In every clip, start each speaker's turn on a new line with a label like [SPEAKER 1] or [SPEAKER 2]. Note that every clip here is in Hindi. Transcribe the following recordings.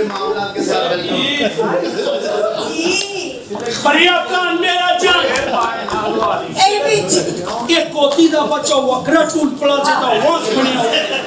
[SPEAKER 1] बढ़िया कान मेरा जान ये कोती दा बच्चा वकरा टूट पड़ा से तो वाच बनिया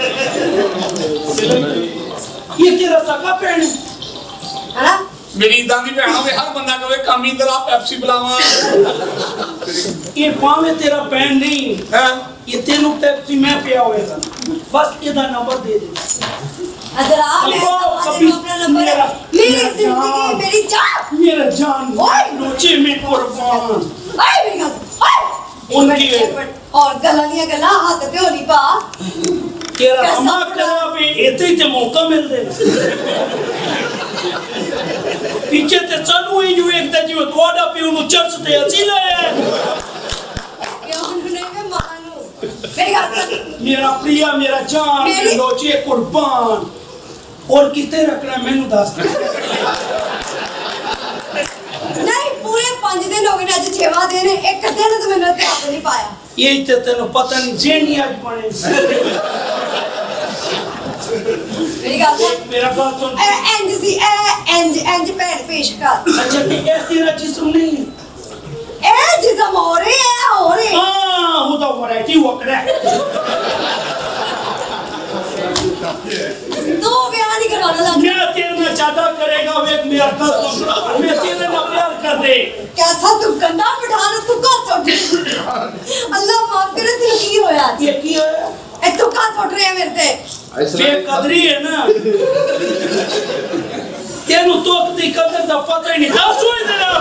[SPEAKER 1] ये तेरा सका पैन है ना
[SPEAKER 2] मेरी दादी भैन होवे हर बंदा कहे काम ही तेरा पेप्सी पिलावा
[SPEAKER 1] ये पावे तेरा पैन नहीं है ये तेनू पेप्सी मैं पिया होएगा बस ਇਹਦਾ नंबर दे दे
[SPEAKER 3] अगर आप अपना नंबर मेरी जिंदगी मेरी जान
[SPEAKER 1] मेरा जान नोचे में कुर्बान
[SPEAKER 3] ओए मेरी गल
[SPEAKER 1] उनकी
[SPEAKER 3] और गलानियां गला हाथ पे होली पा
[SPEAKER 1] तेरा अम्मा करा भी इते ही मौका मिल दे पीछे ते चालू ही जो एक दा जीव तोड़ा पे उनु चर्च ते अची लाया मेरा प्रिया मेरा जान नोचे कुर्बान और किते रखना मैनू दस
[SPEAKER 3] नहीं पूरे 5 दिन हो गए आज 6वां दिन है एक दिन तो मैंने ध्यान नहीं पाया
[SPEAKER 1] ये तेन पता नहीं जेनी आज बने
[SPEAKER 3] मेरी गल
[SPEAKER 1] मेरा बात सुन
[SPEAKER 3] एंज पैर पेश कर
[SPEAKER 1] अच्छा कि ये तेरा जिस्म नहीं
[SPEAKER 3] ए जिस्म हो रहे
[SPEAKER 1] हां वो तो वैरायटी वकड़ा
[SPEAKER 3] तो ब्याह नहीं करवाना लग
[SPEAKER 1] मैं तेरे में ज्यादा करेगा वेख मेरा बात सुन मैं तेरे में प्यार कर दे
[SPEAKER 3] कैसा तू गंदा पठान तू का छोड़ अल्लाह माफ करे तू की होया
[SPEAKER 1] ये की होया
[SPEAKER 3] ए तू का छोड़ रहे है मेरे ते
[SPEAKER 1] बेकदरी है ना तेनू तो दी कदर दा पता ही नहीं दस होए तेरा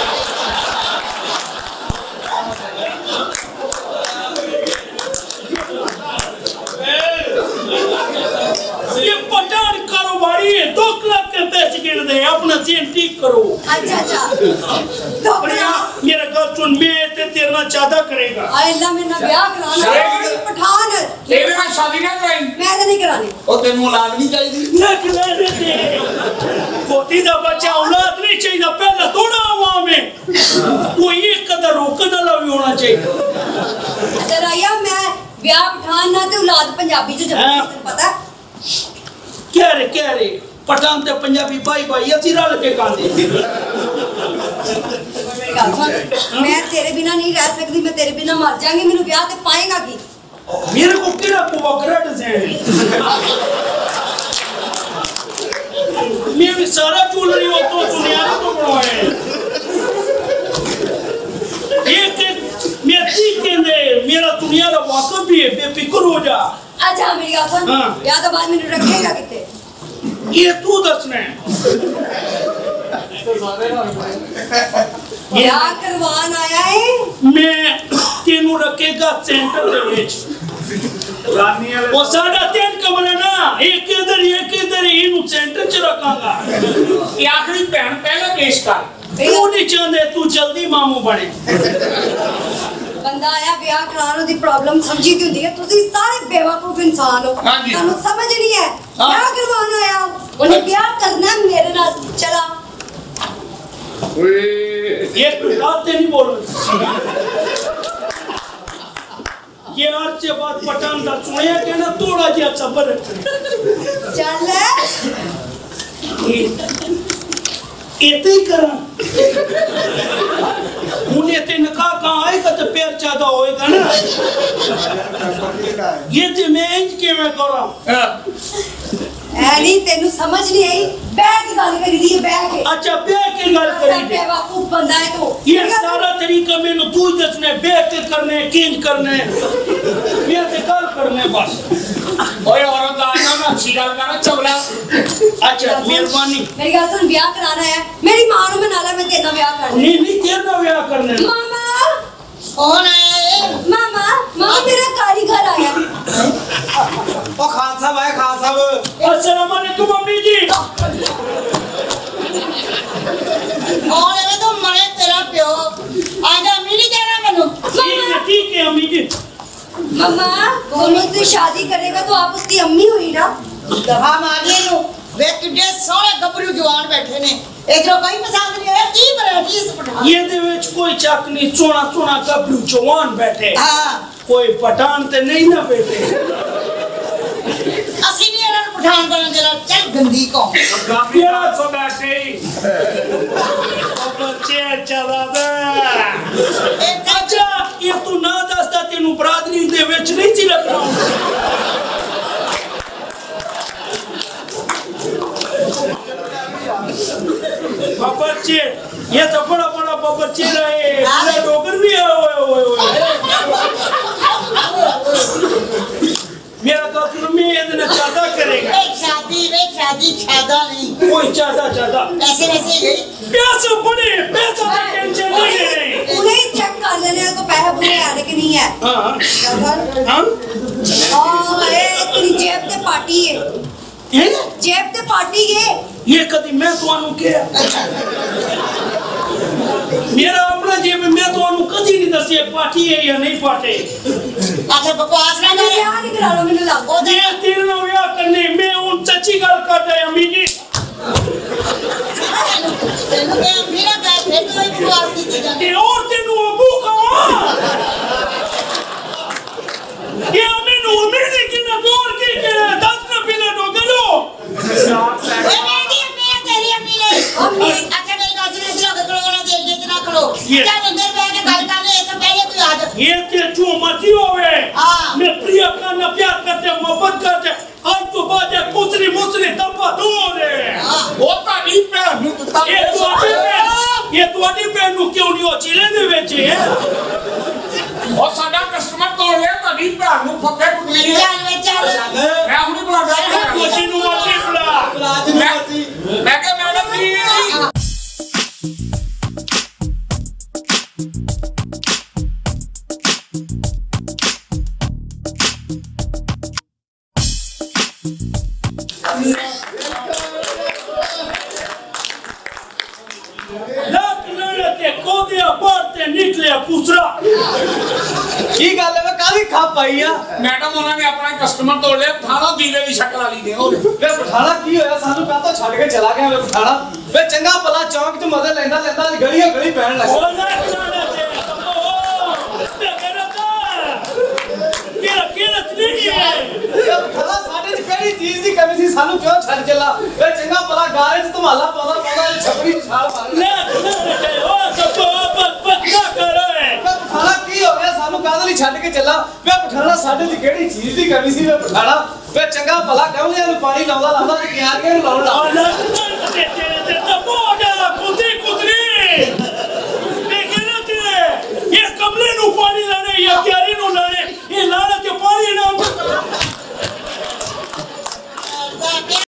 [SPEAKER 1] ये पठान कारोबारी है 2 लाख के पैसे गिन दे अपना चेन ठीक करो
[SPEAKER 3] अच्छा
[SPEAKER 1] तो मेरा गल सुन मैं ते तेरे ना ज्यादा करेगा
[SPEAKER 3] आए अल्लाह मेरा ब्याह कराना पठान
[SPEAKER 2] तेरे में शादी ना कराई
[SPEAKER 3] मैं तो नहीं करानी
[SPEAKER 2] ओ तेन औलाद नहीं चाहिए
[SPEAKER 1] ना कराने दे कोती दा बच्चा औलाद नहीं चाहिए पहले थोड़ा आवाम में वो एक कदर रोकने वाला भी होना चाहिए
[SPEAKER 3] अगर आया मैं ब्याह पठान ना ते औलाद पंजाबी च जब पता
[SPEAKER 1] क्या रे पठान ते पंजाबी भाई असि रल के गांदे
[SPEAKER 3] मैं तेरे बिना नहीं रह सकती मैं तेरे बिना मर जाऊंगी मेनू ब्याह ते पाएगा की
[SPEAKER 1] मेरे को केड़ा कुवकरा डिजाइन मैं भी सारा ज्वेलरी हो तो सुनियारे तो बनवाए एक मैं ठीक कहंदे मेरा दुनिया दा वाकफ भी है बेफिक्र हो जा
[SPEAKER 3] अच्छा मेरी बात सुन ब्याह तो बाद मेनू रखेगा किथे
[SPEAKER 1] ये तू दसना
[SPEAKER 3] ब्याह करवान आया है
[SPEAKER 1] मैं तेनू रखेगा सेंटर दे विच वो साढ़ा 3 कमरे ना एक इधर इनु सेंटर च रखांगा
[SPEAKER 2] ये आखिरी भैन पहले पेश कर
[SPEAKER 1] तू नहीं चाहते तू जल्दी मामू बने
[SPEAKER 3] बंदा आया ब्याह कराने दी प्रॉब्लम समझी दी हुंदी है तुसी सारे बेवकूफ इंसान हो तानू समझ नहीं है ब्याह करवाना आया उन्हें ब्याह करना मेरे नाल चला
[SPEAKER 1] ये बात नहीं बोल ये आज से बात पठान का सुनिया के ना थोड़ा जिहा सब्र रख
[SPEAKER 3] चल
[SPEAKER 1] एते ही करा मुने ते निकाह कहां आएगा तो पैर ज्यादा होएगा ना ये जे मैं इंज के मैं करा
[SPEAKER 3] एनी तेनू समझ नहीं आई बैठ गल करी दी बैठ के
[SPEAKER 1] अच्छा बैठ के गल करी दे
[SPEAKER 3] बेवकूफ बंदा है तू
[SPEAKER 1] ये सारा तरीका मैंने तू दसने बैठ के करने किंज करने मैं ते गल करने बस
[SPEAKER 2] ओए औरत आना ना अच्छी गल करना चवला
[SPEAKER 1] अच्छा मेहरबानी
[SPEAKER 3] मेरी गल सुन ब्याह कराना है मेरी मां नु मना ले मैं तेरा ब्याह करना
[SPEAKER 1] नहीं तेरा ब्याह करने
[SPEAKER 3] मामा
[SPEAKER 4] कौन है
[SPEAKER 3] मामा मेरा कारीगर आया
[SPEAKER 4] ओ खान साहब आए खान साहब
[SPEAKER 1] अस्सलाम वालेकुम अम्मी जी
[SPEAKER 4] कौन है तो मरे तेरा प्यो आजा अम्मी नहीं कहना मैनू
[SPEAKER 1] ठीक है अम्मी जी
[SPEAKER 3] मामा वो मुझसे शादी करेगा तो आप उसकी अम्मी हुई ना
[SPEAKER 4] दफा मारिए नु वे किड्डे सोहणे गबरू जवान बैठे ने इधरों कोई पसंद नहीं है की वैरायटी इस पठान
[SPEAKER 1] ये दे विच कोई चक नहीं सोना गबरू जवान बैठे
[SPEAKER 4] हां
[SPEAKER 1] कोई पठान ते नहीं ना बैठे
[SPEAKER 4] ਅਸੀਂ ਨਹੀਂ ਇਹਨਾਂ ਨੂੰ पठान बनन जरा चल गंदी को
[SPEAKER 1] काफी बात सो बैठे बच्चे चला दे अच्छा ये तू ना दसदा तेनू बरादरी दे विच नहीं सी रखना बच्चे ये तो बड़ा बड़ा बच्चे रहे डोगर भी है मेरा तो में इतना चाहता करेगा
[SPEAKER 4] शादी चाहता नहीं
[SPEAKER 1] कोई चाहता
[SPEAKER 4] ऐसे गई
[SPEAKER 1] पैसा बड़े पैसा का टेंशन नहीं है
[SPEAKER 3] उन्हें चेक कर लेने तो पैसे पूरे आने के नहीं है
[SPEAKER 1] हां
[SPEAKER 3] और तेरी जेब ते पार्टी है जेब ते पार्टी ये
[SPEAKER 1] कदी मैं ਤੁਹਾਨੂੰ ਕਿਹਾ मेरा अपना जेब मैं ਤੁਹਾਨੂੰ कदी नहीं दसी पार्टी है या नहीं पार्टी
[SPEAKER 4] अच्छा बकवास ना कर
[SPEAKER 3] यार नहीं करा लो मैंने लागो
[SPEAKER 1] ये तीन नो या करने मैं उन सच्ची गल कर दे अम्मी जी
[SPEAKER 4] तेनु के मेरा बैग फिर तो एक बकवास की चीज
[SPEAKER 1] ये और तेनु अबू का ये मेनू मेरे की ना दौड़ के 10 ना बिना डोगलो
[SPEAKER 4] ओए मैं तेरी अम्मी ने अम्मी अच्छा मेरी बात सुन इधर करो ना दे इतना करो क्या अंदर बैठ के गल कर ले तो पहले कोई याद
[SPEAKER 1] ये ते जो मर्जी होवे
[SPEAKER 4] हां
[SPEAKER 1] मैं प्रिया का ना प्यार करते मोहब्बत करते आज तो बाद है कुसरी मुसरी दबा दूर है
[SPEAKER 2] वो ताड़ी पे नु
[SPEAKER 1] ये ਤੁਹਾਡੀ ਭੈਣ ਨੂੰ ਕਿਉਂ ਨਹੀਂ ਉਹ ਜ਼ਿਲ੍ਹੇ ਦੇ ਵਿੱਚ ਹੈ
[SPEAKER 2] ਉਹ ਸਾਡਾ ਕਸਟਮਰ ਤੋੜ ਲਿਆ ਤਾੜੀ ਭੈਣ ਨੂੰ ਫੱਫੇ ਕੁੱਟਲੀ
[SPEAKER 4] ਚੱਲ
[SPEAKER 2] ਮੈਂ ਹੁਣੀ ਬੁਲਾਉਂਦਾ
[SPEAKER 1] ਮੋਚੀ ਨੂੰ ਆਤੀ ਬੁਲਾ
[SPEAKER 2] ਮੈਂ ਕਿਹਾ ਮੈਡਮ ਜੀ
[SPEAKER 1] निकलिया पूछरा
[SPEAKER 5] की गल है काली खप आई आ
[SPEAKER 2] मैडम उन्होंने अपना कस्टमर तोड़ लिया थाना दीवे दी शक्ल वाली ने और
[SPEAKER 5] वे पठाना की होया सानू का तो छड़ के चला गया वे पठाना वे चंगा भला चौक च मजे लेंदा गली गली पैन लगा
[SPEAKER 1] ओ ना
[SPEAKER 5] पठाना साडे च केड़ी चीज दी कमी सी सानू क्यों छड़ चला वे चंगा भला गाले च धमाला पादा छपरी छाल मार
[SPEAKER 1] ले ओ सब ना करो
[SPEAKER 5] पठाना की हो गया सानू कादे ਲਈ ਛੱਡ ਕੇ ਚੱਲਾ ਵੇ ਪਠਾਣਾ ਸਾਡੇ ਦੀ ਕਿਹੜੀ ਚੀਜ਼ ਦੀ ਕਮੀ ਸੀ ਵੇ ਪਠਾਣਾ ਵੇ ਚੰਗਾ ਭਲਾ ਕਹੂੰਦੇ ਨੂੰ ਪਾਣੀ ਲਾਉਂਦਾ ਤੇ ਕਿਆਰੀਆਂ ਨੂੰ ਲਾਉਣ ਲਾ
[SPEAKER 1] ਤੇ ਬੋੜਾ ਕੁਦਰੀ ਇਹ ਕਹਿੰਦੇ ਇਹ ਕਮਲੇ ਨੂੰ ਪਾਣੀ ਲਾਣੇ ਜਾਂ ਕਿਆਰੀ ਨੂੰ ਲਾਣੇ ਇਹ ਲਾਣਾ ਤੇ ਪਾਣੀ ਨਾ